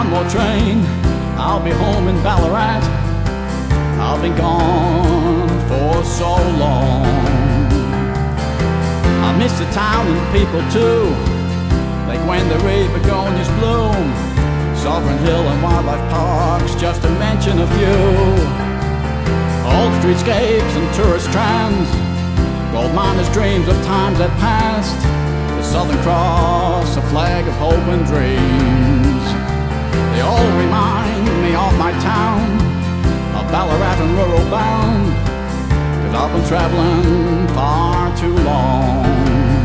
one more train, I'll be home in Ballarat. I've been gone for so long. I miss the town and the people too, like when the red begonias bloom. Sovereign Hill and Wildlife Parks, just to mention a few. Old streetscapes and tourist trams, gold miners' dreams of times that passed. The Southern Cross, a flag of hope and dreams. They all remind me of my town, of Ballarat and rural bound, 'cause I've been traveling far too long.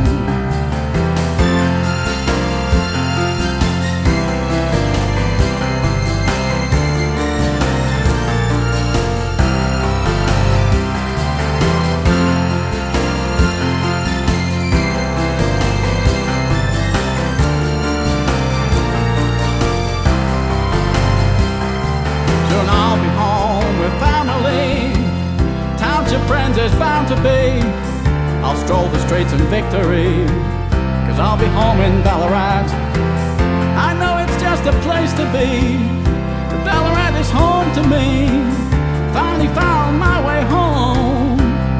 Soon I'll be home with family, township friends there's bound to be. I'll stroll the streets in victory, 'cause I'll be home in Ballarat. I know it's just a place to be, but Ballarat is home to me. Finally found my way home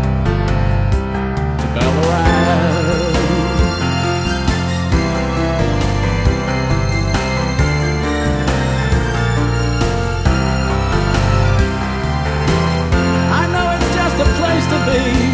to Ballarat. A place to be,